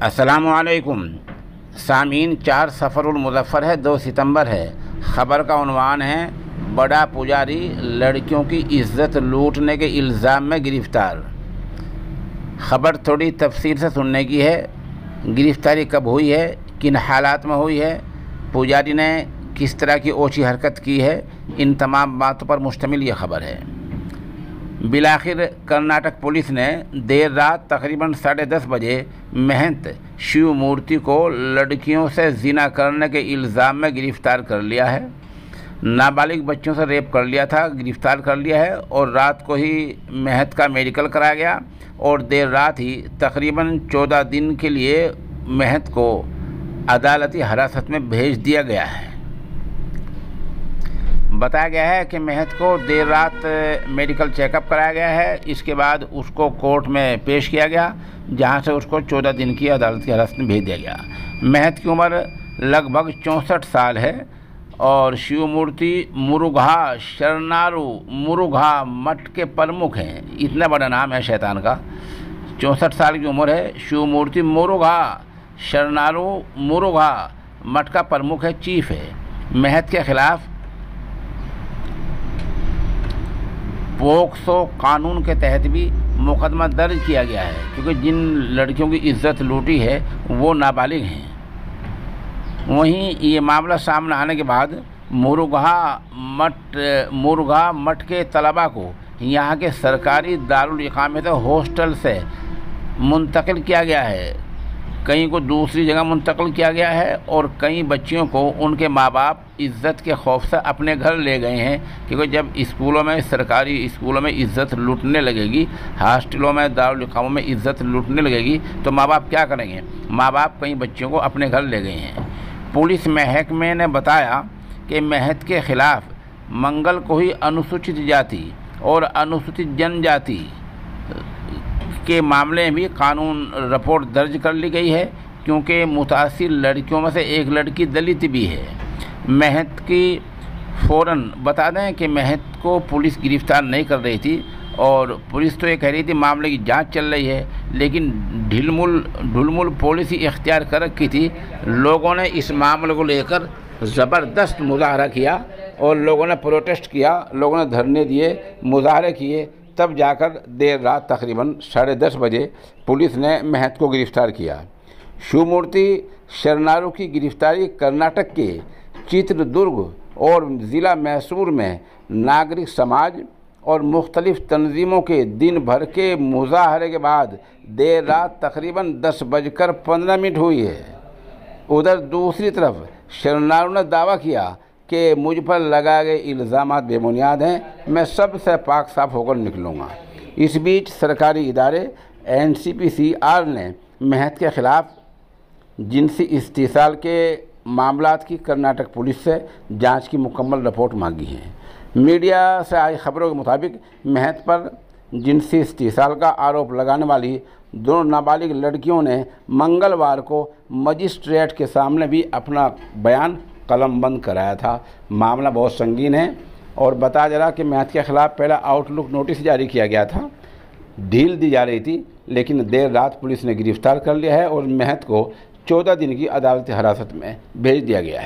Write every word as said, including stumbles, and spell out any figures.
अस्सलामुअलैकुम सामीन। चार सफ़रुल मुज़फ़्फ़र है, दो सितंबर है। ख़बर का उन्वान है बड़ा पुजारी लड़कियों की इज़्ज़त लूटने के इल्ज़ाम में गिरफ़्तार। ख़बर थोड़ी तफसील से सुनने की है। गिरफ़्तारी कब हुई है, किन हालात में हुई है, पुजारी ने किस तरह की ओछी हरकत की है, इन तमाम बातों पर मुश्तमिल ये ख़बर है। बिलाखिर कर्नाटक पुलिस ने देर रात तकरीबन साढ़े दस बजे महंत शिव मूर्ति को लड़कियों से ज़िना करने के इल्ज़ाम में गिरफ़्तार कर लिया है। नाबालिग बच्चों से रेप कर लिया था, गिरफ़्तार कर लिया है और रात को ही महंत का मेडिकल कराया गया और देर रात ही तकरीबन चौदह दिन के लिए महंत को अदालती हिरासत में भेज दिया गया है। बताया गया है कि महंत को देर रात मेडिकल चेकअप कराया गया है। इसके बाद उसको कोर्ट में पेश किया गया, जहां से उसको चौदह दिन की अदालत की हिरासत में भेज दिया गया। महंत की उम्र लगभग चौंसठ साल है और शिव मूर्ति मुरुघा शरनारू मुरुघा मठ के प्रमुख हैं। इतना बड़ा नाम है शैतान का। चौंसठ साल की उम्र है। शिव मूर्ति मुरुघा शरनारू मुरुघा मठ का प्रमुख है, चीफ है। महंत के खिलाफ पोक्सो कानून के तहत भी मुकदमा दर्ज किया गया है, क्योंकि जिन लड़कियों की इज्जत लूटी है वो नाबालिग हैं। वहीं ये मामला सामने आने के बाद मुरुघा मठ मुरुघा मठ के तलबा को यहाँ के सरकारी दारुल इकामत हॉस्टल से मुंतकिल किया गया है। कई को दूसरी जगह मुंतकिल किया गया है और कई बच्चियों को उनके माँ बाप इज़्ज़त के खौफ से अपने घर ले गए हैं, क्योंकि जब स्कूलों में सरकारी स्कूलों में इज़्ज़त लूटने लगेगी, हॉस्टलों में दारुल इकामों में इज़्ज़त लूटने लगेगी तो माँ बाप क्या करेंगे। माँ बाप कई बच्चियों को अपने घर ले गए हैं। पुलिस महकमे ने बताया कि महंत के ख़िलाफ़ मंगल को ही अनुसूचित जाति और अनुसूचित जनजाति के मामले में भी कानून रिपोर्ट दर्ज कर ली गई है, क्योंकि मुतासिर लड़कियों में से एक लड़की दलित भी है। महंत की फ़ौरन बता दें कि महंत को पुलिस गिरफ़्तार नहीं कर रही थी और पुलिस तो ये कह रही थी मामले की जांच चल रही है, लेकिन ढिलमुल ढुलमुल पॉलिसी इख्तियार कर रखी थी। लोगों ने इस मामले को लेकर ज़बरदस्त मुजाहरा किया और लोगों ने प्रोटेस्ट किया, लोगों ने धरने दिए, मुजाहरे किए। तब जाकर देर रात तकरीबन साढ़े दस बजे पुलिस ने महंत को गिरफ़्तार किया। शिव मूर्ति शरनारू की गिरफ़्तारी कर्नाटक के चित्रदुर्ग और ज़िला मैसूर में नागरिक समाज और मुख्तलिफ़ तंजीमों के दिन भर के मुजाहरे के बाद देर रात तकरीबन दस बजकर पंद्रह मिनट हुई है। उधर दूसरी तरफ शरनारू ने दावा किया कि मुझ पर लगाए गए इल्ज़ामात बेबुनियाद हैं, मैं सबसे पाक साफ होकर निकलूँगा। इस बीच सरकारी इदारे N C P C R ने महंत के ख़िलाफ़ जिनसी इस्तीसाल के मामलात की कर्नाटक पुलिस से जांच की मुकम्मल रिपोर्ट मांगी है। मीडिया से आई खबरों के मुताबिक महंत पर जिनसी इस्तीसाल का आरोप लगाने वाली दोनों नाबालिग लड़कियों ने मंगलवार को मजिस्ट्रेट के सामने भी अपना बयान कलमबंद कराया था। मामला बहुत संगीन है और बताया जा रहा कि महंत के ख़िलाफ़ पहला आउटलुक नोटिस जारी किया गया था, ढील दी जा रही थी, लेकिन देर रात पुलिस ने गिरफ़्तार कर लिया है और महंत को चौदह दिन की अदालती हिरासत में भेज दिया गया है।